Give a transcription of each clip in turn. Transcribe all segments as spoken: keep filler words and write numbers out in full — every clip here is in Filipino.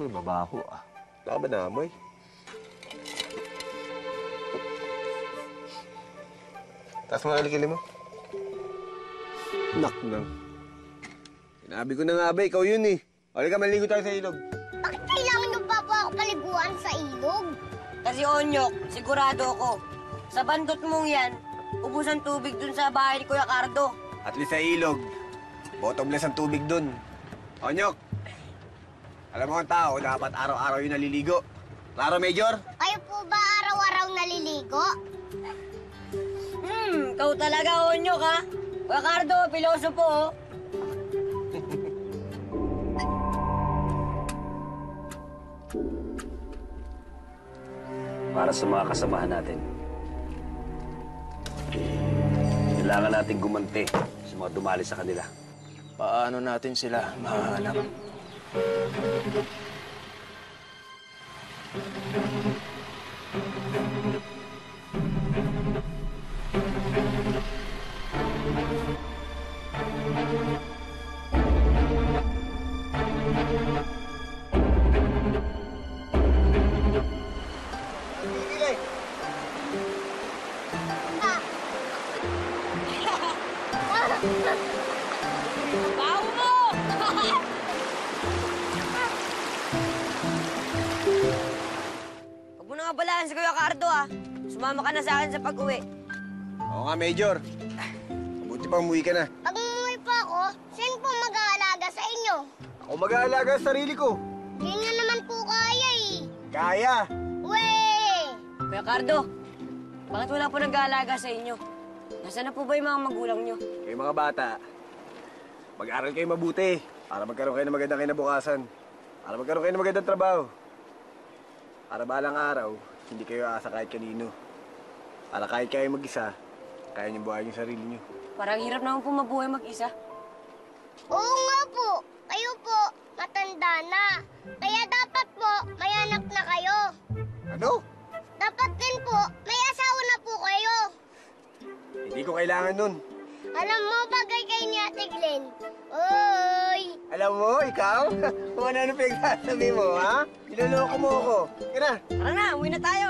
Uy, mabaho ah. Wala ba naamoy? Taas mo na alikili mo. Nak nang. Sinabi ko na nga ba, ikaw yun eh. Halika, maligo tayo sa ilog. Bakit kailangan nyo pa po ako paliguan sa ilog? Kasi Onyok, sigurado ako, sa bandot mong yan, ubusan tubig dun sa bahay ni Kuya Cardo. At least sa ilog, bottomless ang tubig dun. Onyok, alam mo ang tao, dapat araw-araw yung naliligo. Klaro, Major? Kayo po ba araw-araw naliligo? Hmm, ikaw talaga, Onyok, ha? Kuya Cardo, piloso po, oh. Para sa mga kasamahan natin. Kailangan natin gumanti sa mga dumali sa kanila. Paano natin sila mahanap? Baho mo! Huwag mo na nga balaan si Kuya Cardo, ha? Sumama ka na sa akin sa pag-uwi. Oo nga, Major. Mabuti pang umuwi ka na. Pag umuwi pa ako, sino po mag-aalaga sa inyo? Ako mag-aalaga sa sarili ko. Hindi nga naman po kaya eh. Kaya. Weh! Kuya Cardo, bakit wala po nag-aalaga sa inyo? Nasaan na po ba yung mga magulang nyo? Kayo mga bata, mag-aral kayo mabuti para magkaroon kayo ng magandang kinabukasan. Para magkaroon kayo ng magandang trabaho. Para balang araw, hindi kayo aasa kahit kanino. Para kahit kayo mag-isa, kaya niyo buhayin yung sarili niyo. Parang hirap naman po mabuhay mag-isa. Oo nga po. Kayo po, matanda na. Kaya dapat po, may anak na kayo. Ano? Dapat din po, may asawa na po kayo. Hindi ko kailangan nun. Alam mo, bagay kay ni Ate Glenn. Oy! Alam mo, ikaw? Kung ano na pinagsasabi mo, ha? Niloloko mo ako. Kaya na. Tara na, uwi na tayo.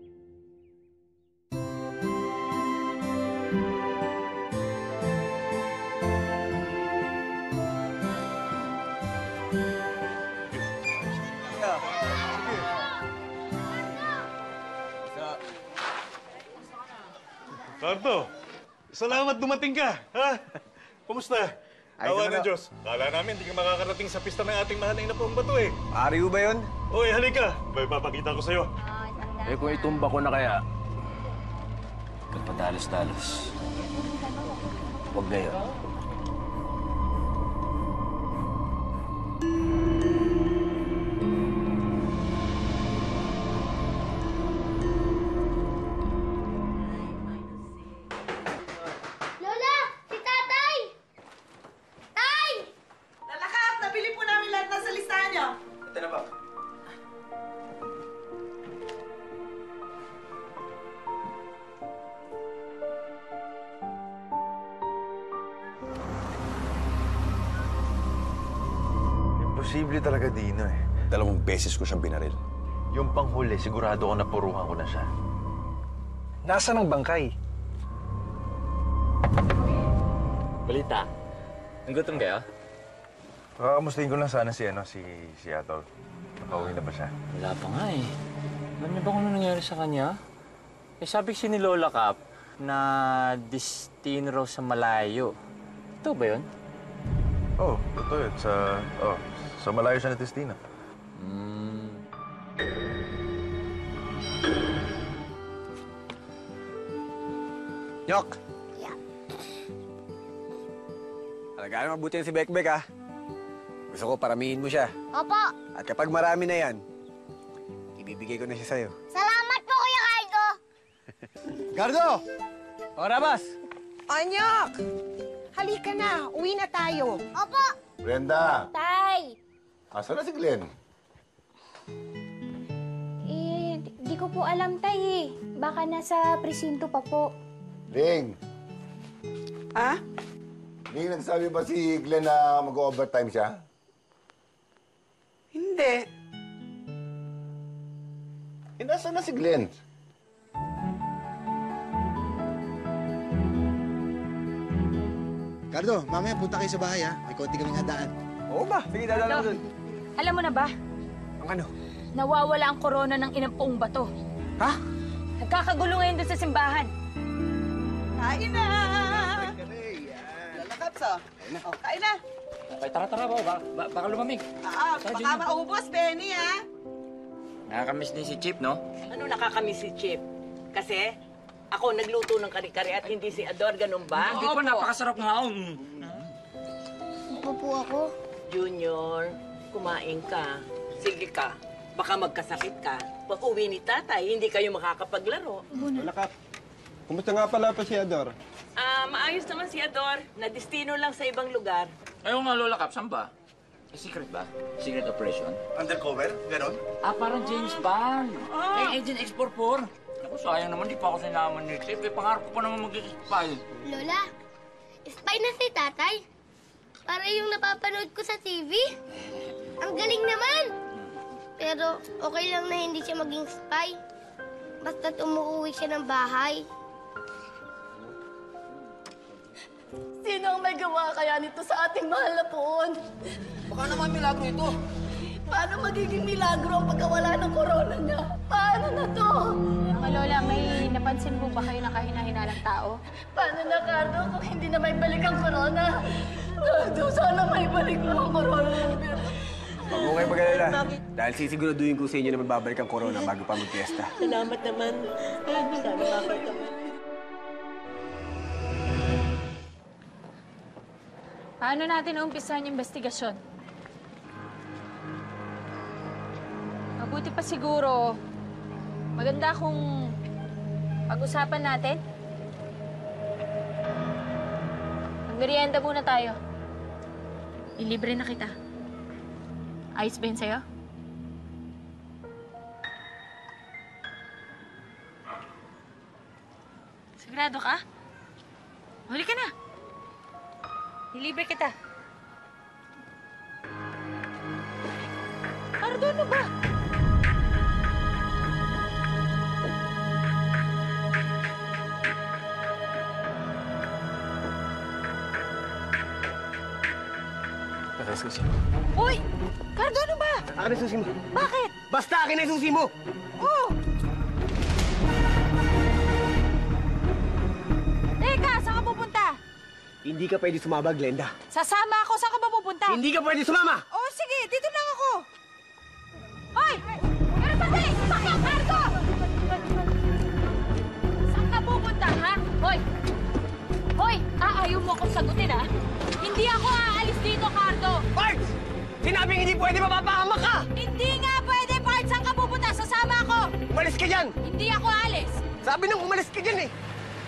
Cardo, salamat dumating ka, ha? Kumusta? Ayos Awa naman, ng Diyos. Kala namin hindi ka makakarating sa pista ng ating mahal na inapong bato eh. Ari ba yun? Oy, halika. May papakita ko sa'yo. Eh kung itumba ko na kaya, magpadalos-dalos. Huwag ngayon. Lola! Si Tatay! Tay! Lalakat! Nabili po namin lahat na sa listahan niyo. Ito na ba? Imposible talaga, Dino eh. Dalawang beses ko siyang binaril. Yung panghuli, sigurado ko napuruhan ko na siya. Nasaan ang bangkay? Balita, nagutom kayo? Kakamustahin ko lang sana si, ano, si, si Atol. Nakauwi na ba siya? Wala pa nga eh. Alam niyo ba kung ano nangyari sa kanya? Eh sabi kasi ni Lola Cap na destino raw sa malayo. Ito ba yun? Oo, oh, totoo yun. Sa, oh, sa malayo siya na Testina. Hmm. Nyok! Yeah. Alagaan mabuti yan si Bekbek, ha? Gusto ko paramihin mo siya. Opo. At kapag marami na yan, ibibigay ko na siya sa'yo. Salamat po, Kuya Cardo. Gardo! Orabas! Anyok! Halika na, uwi na tayo. Opo. Brenda! Tay! Asa na si Glenn? Eh, di, di ko po alam, Tay eh. Baka nasa presinto pa po. Ling! Ah? Ling, nagsabi ba si Glenn na mag-overtime siya? Hindi. Eh, nasaan na si Glenn? Cardo, mamaya punta kayo sa bahay ha. May konti kaming handaan. Oo ba? Sige, dadala ko dun. Alam mo na ba? Ang ano? Nawawala ang korona ng inampong bato. Ha? Nagkakagulo ngayon doon sa simbahan. Kain na! Lalakaps, oh. Oh, kain na. Okay, tara, tara, ba? Ba baka lumamig. Ah, Tara, baka Junior. maubos, Benny, ha? Nakakamiss din si Chip, no? Ano nakakamiss si Chip? Kasi ako nagluto ng kare-kare at hindi si Ador, ganun ba? Hindi po, napakasarap nga. Mm. Upo po ako. Junior, kumain ka. Sige ka. Baka magkasakit ka. Pag uwi ni tatay, hindi kayo makakapaglaro. Malakap. Kumusta nga pala pa si Ador? Ah, maayos naman si Ador. Na-destino lang sa ibang lugar. Ayaw nga, Lola Cap, saan ba? Eh, secret ba? Secret operation? Undercover? Ganon? Ah, parang James Bond. Kay Agent X forty-four. Naku, sayang naman, di pa ako sinaman ni Chip. Eh, pangarap ko pa naman mag-spy. Lola, spy na si tatay. Para yung napapanood ko sa T V. Ang galing naman. Pero okay lang na hindi siya maging spy. Basta't umuwi siya ng bahay. Sino ang may gawa kaya nito sa ating mahal na poon? Baka naman milagro ito. Paano magiging milagro ang pagkawala ng korona niya? Paano na to? Mga lola, may napansin mo ba kayo na kahina-hinalang tao? Paano na, Cardo, kung hindi na may balik ang korona? Cardo, sana may balik mo ang korona. Huwag mo kayo mag-alala. Dahil sisiguraduhin ko sa inyo na magbabalik ang corona bago pa mag-fiesta. Salamat naman. Sana makakita mo. Paano natin umpisahan yung investigasyon? Mabuti pa siguro, maganda kung pag-usapan natin. Magmerienda muna tayo. Ilibre na kita. Ayos ba yun sa'yo? Sigurado ka? Huli ka na. Ilibre kita. Cardo, ano ba? Akin ang susi. Uy! Cardo, ano ba? Akin ang susi mo. Bakit? Basta akin ang susi mo! Oh! Teka, saan ka pupunta? Hindi ka pwede sumama, Glenda. Sasama ako. Saan ka ba pupunta? Hindi ka pwede sumama! Oh, sige. Dito lang ako. Hoy! Pero pati! Bakit, Cardo? Saan ka pupunta, ha? Hoy! Hoy! Aayaw mo akong sagutin, ha? Hindi ako aalis dito, Cardo. Parts! Sinabing hindi pwede mapapahamak ka! Hindi nga pwede, Bart! Saan ka pupunta? Sasama ako! Umalis ka dyan! Hindi ako aalis! Sabi nang umalis ka dyan eh!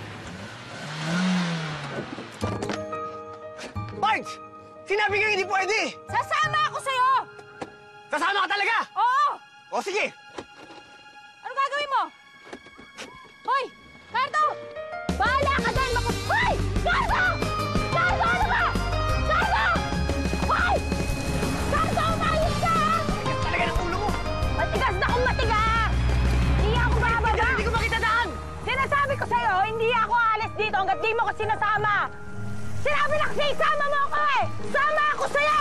Parts! Sinabi nga hindi pwede! Sasama ako sa'yo! Kasama ka talaga! Oo! O sige! Ano gagawin mo? Hoy! Cardo! Bahala ka dyan! Maku... Hoy! Cardo! Cardo! Ano ba? Cardo! Hoy! Cardo! Umayos ka! Tigas talaga ng ulo mo! Matigas na kung matigas! Hindi ako bababa! Hindi ko makita daan! Sinasabi ko sa'yo, hindi ako aalis dito hanggat di mo ko sinasama! Sinabi na kasi isama mo ako eh! Sama ako sa'yo!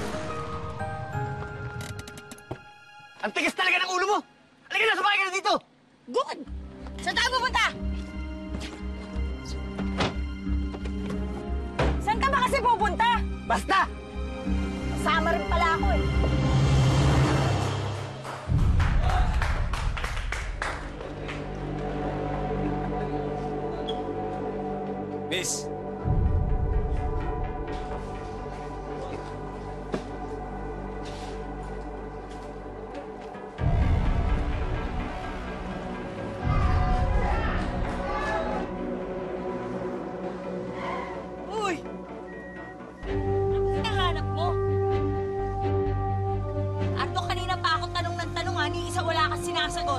Ang tigas talaga ng ulo mo! Halika na, sumakay ka na dito! Good! Saan tayo pupunta? Saan ka ba kasi pupunta? Basta! Kasama rin pala ako eh. Miss! Uy! Ano hinahanap mo? Ardo, kanina pa ako tanong ng tanong ha, ni isa wala kang sinasagot.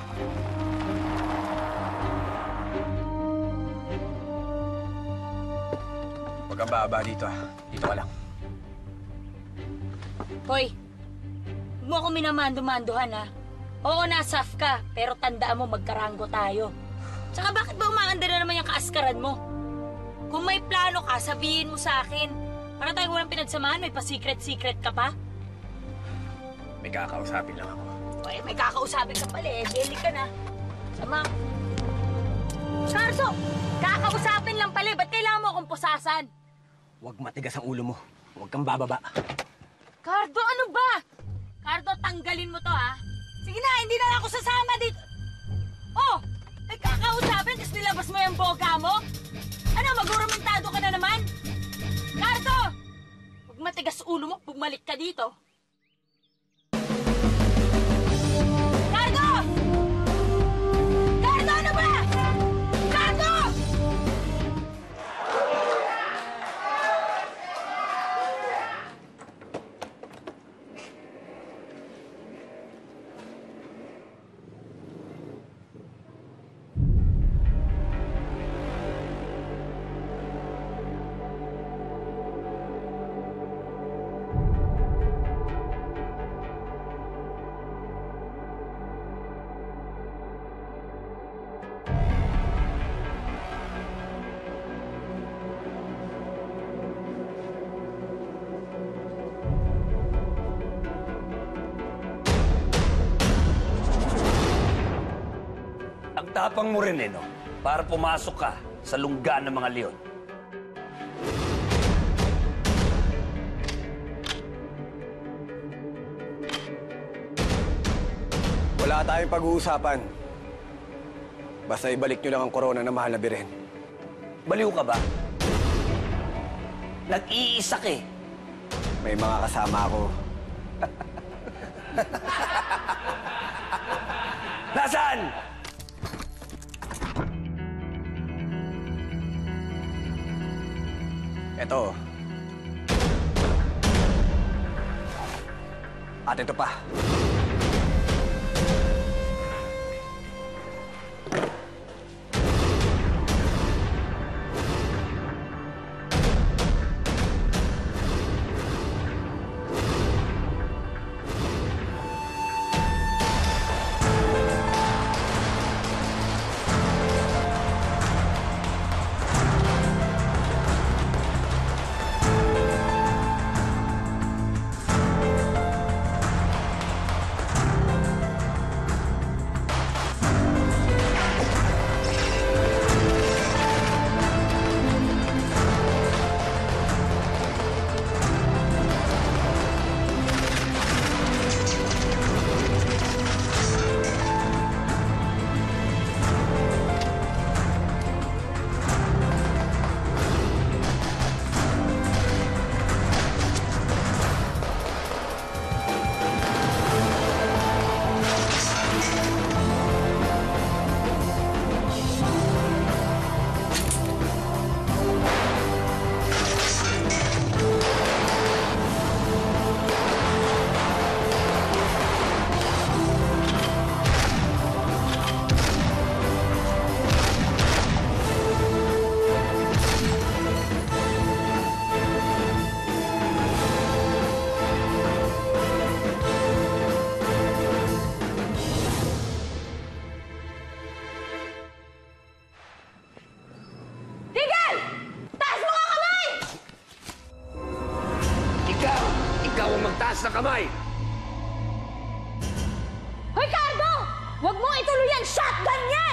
Huwag kang bababa dito ah. Dito ka lang. Hoy! Huwag mo ako minamando-mandohan ha. Oo, nasaf ka, pero tandaan mo magkaranggo tayo. Tsaka bakit ba umaanda na naman yung kaaskaran mo? Kung may plano ka, sabihin mo sa akin. Para tayo walang pinagsamahan, may pa-secret-secret ka pa? May kakausapin lang ako. Ay, may kakausapin ka pala eh. Deli ka na. Sama. Cardo! Kakausapin lang pala eh. Ba't kailangan mo akong pusasan? Huwag matigas ang ulo mo. Huwag kang bababa. Cardo, ano ba? Cardo, tanggalin mo to ha. Sige na, hindi na ako sasama dito. Oh! May kakausapin tapos nilabas mo yung boga mo? Ano, maguramentado ka na naman? Cardo! Huwag matigas ulo mo, bumalik ka dito. Cardo! Cardo, ano ba? Cardo! Ang tapang mo rin eh, no? Para pumasok ka sa lungga ng mga leon. Wala tayong pag-uusapan. Basta ibalik nyo lang ang korona na mahal na birin. Baliw ka ba? Nag-iisak eh. May mga kasama ako. Nasaan? Eto. At ito pa. Taas na kamay! Hoy, Cardo! Huwag mo ituloy ang shotgun yan!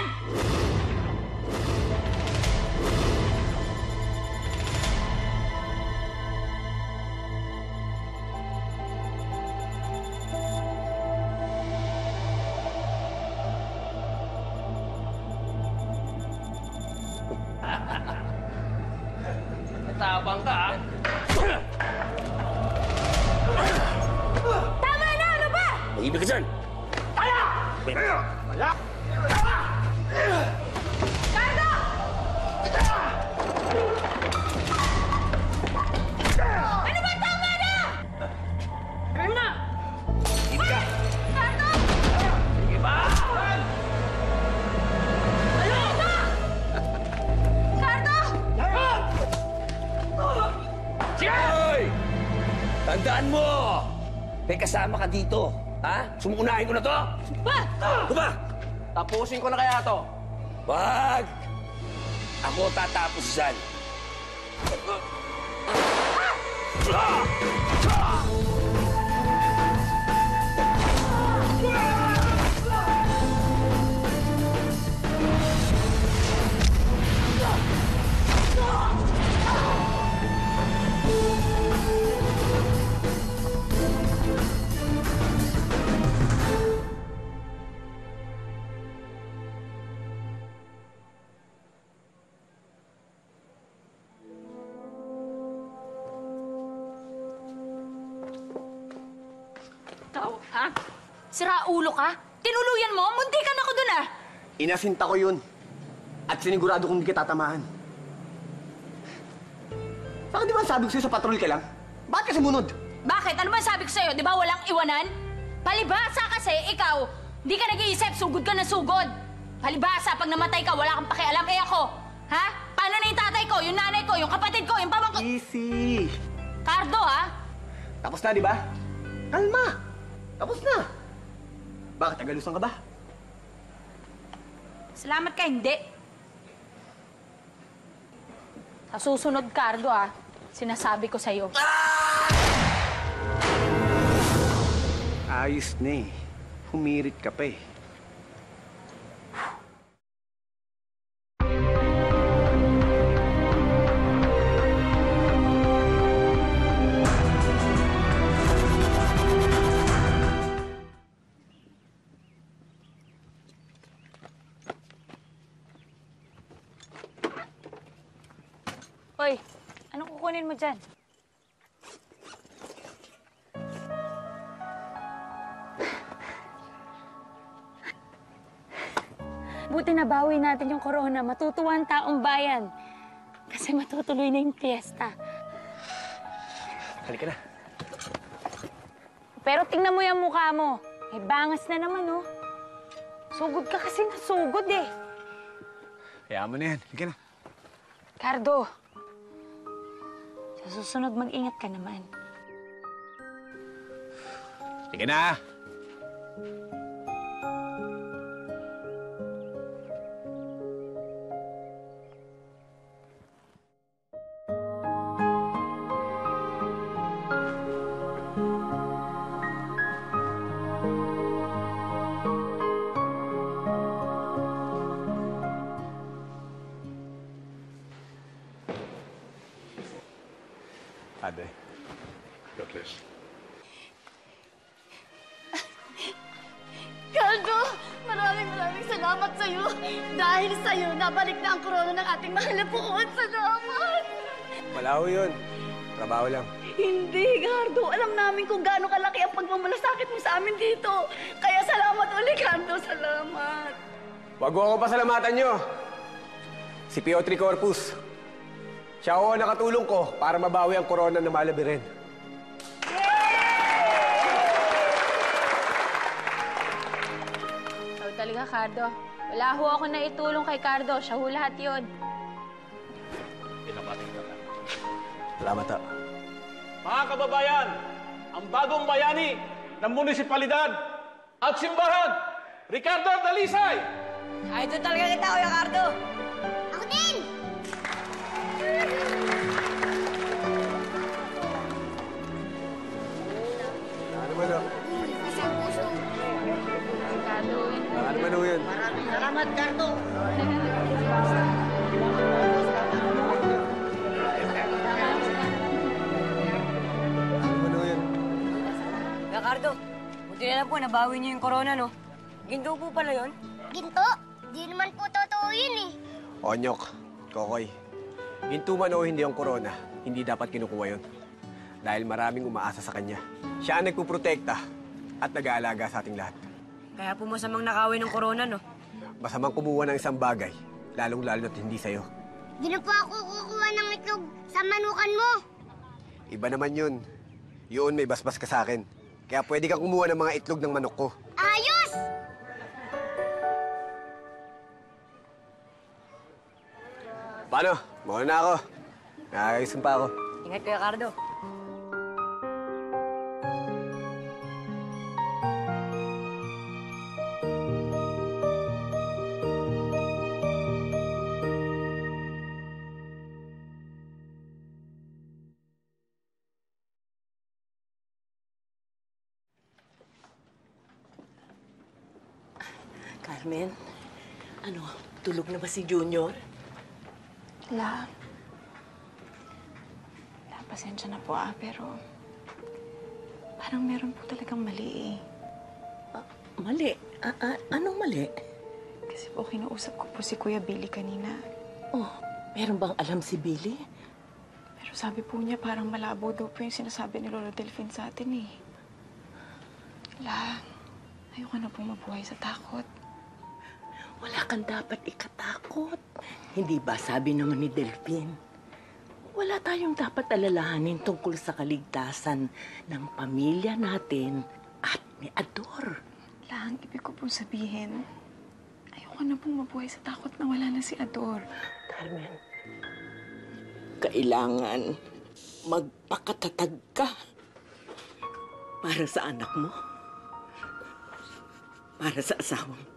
Matapang ka, ah! Tama na! Ano ba? Mag-ibig ka dyan! Kaya! Wala! Cardo! Ano ba? Tama na! Ano na? Hindi ka! Cardo! Sige ba? Ano ba? Cardo! Sige! Hoy! Tandaan mo! May kasama ka dito. Ha? Sumuunahin ko na to? Ba? Ano ba? Tapusin ko na kaya to. Wag! Ako tatapos dyan. Ikaw, ha? Sira ulo ka? Tinuluyan mo? Muntikan ako dun, ah! Inasinta ko yun. At sinigurado kong hindi ka tatamaan. Saka di ba sabi ko sa'yo sa patrol ka lang? Bakit ka sumunod? Bakit? Ano ba sabi ko sa'yo? Di ba walang iwanan? Palibhasa kasi, ikaw, hindi ka nag-iisip, sugod ka na sugod. Palibhasa, pag namatay ka, wala kang pakialam. Eh ako, ha? Paano na yung tatay ko, yung nanay ko, yung kapatid ko, yung pamang ko? Easy. Cardo, ha? Tapos na, di ba? Kalma. Tapos na. Bakit, tagalusan ka ba? Salamat ka, hindi. Sa susunod, Cardo, ha? Sinasabi ko sa'yo. Ayos na eh. Humirit ka pa eh. Hoy, anong kukunin mo dyan? Buti nabawi natin yung corona. Matutuwa ang taong bayan. Kasi matutuloy na yung fiesta. Halika na. Pero tingnan mo yung mukha mo. May bangas na naman, oh. Sugod ka kasi nasugod, eh. Kaya mo na yan. Halika na. Cardo, sa susunod mag-ingat ka naman. Halika na. Ate. God bless. Caldo, maraming maraming salamat sa'yo. Dahil sa'yo, nabalik na ang korona ng ating mahal na puon. Salamat! Wala ho yun. Trabaho lang. Hindi, Gardo. Alam namin kung gaano kalaki ang pagmamalasakit mo sa amin dito. Kaya salamat ulit, Gardo. Salamat. Wag mo ako pasalamatan nyo. Si Piotr Corpus. Siya ho ang nakatulong ko para mabawi ang korona na malabi rin. Ikaw talaga, Cardo. Wala ho ako na itulong kay Cardo. Siya ho lahat yun. Salamat ha. Mga kababayan, ang bagong bayani ng munisipalidad at simbahan, Ricardo Dalisay! Ay, ito talaga kita, Kuya Cardo. Ako din! Ano man o? Isang puso. Cardo, yun. Ano man o yun? Salamat, Cardo. Ano man o yun? Kuya Cardo, buti na lang po, nabawi niyo yung corona, no? Ginto po pala yun. Ginto? Di naman po totoo yun eh. Onyok, Kokoy. Ginto man o hindi ang korona, hindi dapat kinukuha yun. Dahil maraming umaasa sa kanya. Siya ang nagpuprotekta at nag-aalaga sa ating lahat. Kaya po masamang nakawin ng corona, no? Masamang kumuha ng isang bagay, lalong-lalo at hindi sa'yo. Di na po ako kukuha ng itlog sa manukan mo. Iba naman yun. Yun, may basbas ka sa akin. Kaya pwede kang kumuha ng mga itlog ng manok ko. Ayos! Paano? Mauna na ako. Nakakagising pa ako. Ingat, Kuya Cardo. Carmen, ano, tulog na ba si Junior? La. La, pasensya na po ah, pero... Parang meron po talagang mali eh. Ah, mali? Ah, ah, anong mali? Kasi po kinausap ko po si Kuya Billy kanina. Oh, meron bang alam si Billy? Pero sabi po niya parang malabo daw po yung sinasabi ni Lola Delphine sa atin eh. La, ayoko na pong mabuhay sa takot. Wala kang dapat ikatakot. Hindi ba sabi naman ni Delphine, wala tayong dapat alalahanin tungkol sa kaligtasan ng pamilya natin at ni Ador. La, ang ibig ko pong sabihin, ayoko na pong mabuhay sa takot na wala na si Ador. Carmen, kailangan magpakatatag ka para sa anak mo, para sa asawa mo.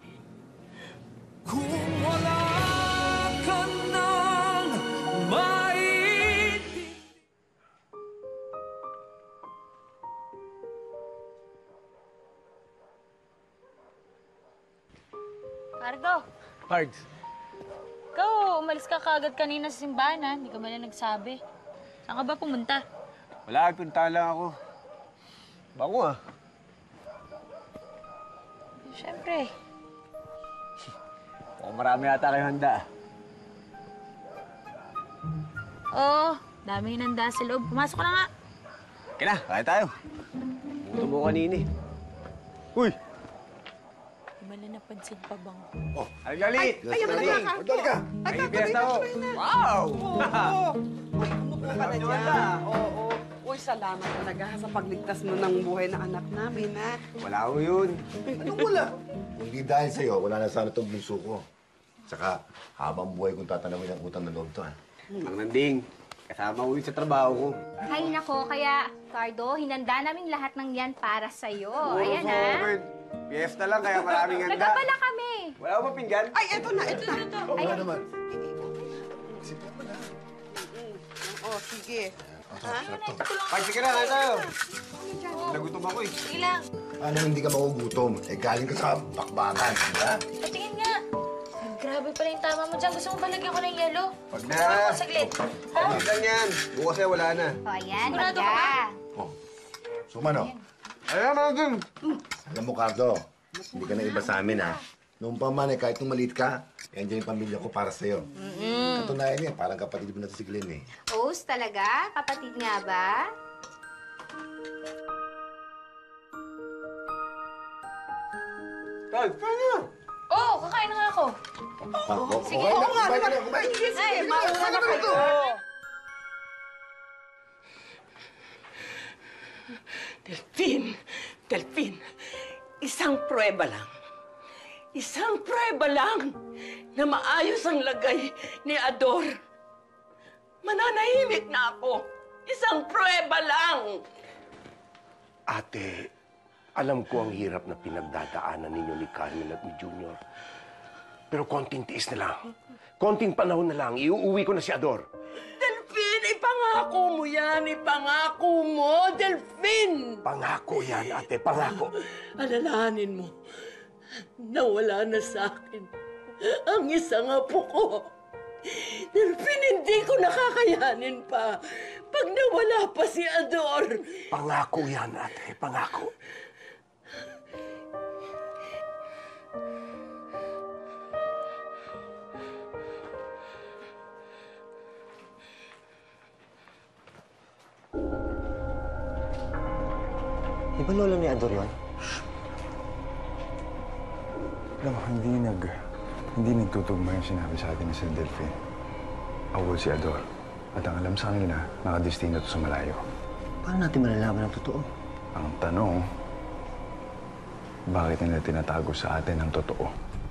Kung wala ka nang maintindi. Cardo, Cards. ikaw umalis ka kaagad kanina sa simbahan, ha? Hindi ka man lang nagsabi. Saan ka ba pumunta? Wala, punta lang ako. Bango ah. Siyempre. Oh, marami yata kayo handa. Oo, dami hinanda sa loob. Pumasok ka na nga. Okay na, kaya tayo. Gutom mo kanina eh. Uy! Di man lang napansin pa bang? Oh, ay, galit! Ay, ayaw mo na ka. Magdali ka! Ay, piyesta ko! Wow! Oo. Uy, umupo ka na dyan. Oo. Uy, salamat talaga sa pagligtas mo ng buhay ng anak namin, ha? Wala ko yun. Anong wala? Kung di dahil sa'yo, wala na sana itong bunso ko. Saka, habang buhay kong tatanawin ang utang na loob to, ha? Mang Nanding, kasama ko yun sa trabaho ko. Ay, nako. Kaya, Cardo, hinanda namin lahat ng yan para sa'yo. Oo, Ayan, oo, ha? okay. Fiesta lang, kaya maraming handa. Nagkabala kami. Wala ko ba pinggan? Ay, eto na, eto na. Oo, wala naman. Oo, sige. Ha? Ay, sige na, kaya tayo. Nagutom ako eh. Sige lang. Ano hindi ka magugutom? Eh, galing ka sa bakbakan, di ba? Patingin nga. Ay, grabe pala yung tama mo dyan. Gusto mo balagyan ko ng yelo? Wag na. Gusto mo saglit. Ha? Huwag lang yan. Bukas ay wala na. O, ayan. Sigurado ka ba? Oh. Sumano, Ayan, mga dun. alam mo, Cardo, hindi ka na iba sa amin, ha? Noong pa man, eh, kahit nung maliit ka, nandiyan yung pamilya ko para sa'yo. Mm-mm. Katunayan niya, parang kapatid mo na si Glenn, eh. Os, talaga? Kapatid nga ba? Tol, kaya. Oo, oh, kakain na nga ako. Ako, Sige. kumain na, Oo nga, kumain ka na, kumain. Sige, sige. Ay, Mauna na kayo. Delphine, Delphine, isang prueba lang. Isang prueba lang na maayos ang lagay ni Ador. Mananahimik na ako. Isang prueba lang. Ate, alam ko ang hirap na pinagdadaanan ninyo ni Carmen at ni Junior. Pero konting tiis na lang. Konting panahon na lang, iuuwi ko na si Ador. Delphine, ipangako mo yan. Ipangako mo, Delphine. Pangako yan, ate, pangako. Alalahanin mo na wala na sa akin ang isang apo ko. Delphine, hindi ko nakakayanin pa pag nawala pa si Ador. Pangako yan, ate, pangako. Di ba lola ni Ador yun? Alam mo, hindi nag... Hindi nagtutugma yung sinabi sa atin ni Sir Delphine. Awol si Ador. At ang alam sa kanila, nakadestino to sa malayo. Paano natin malalaman ang totoo? Ang tanong, bakit nila tinatago sa atin ang totoo?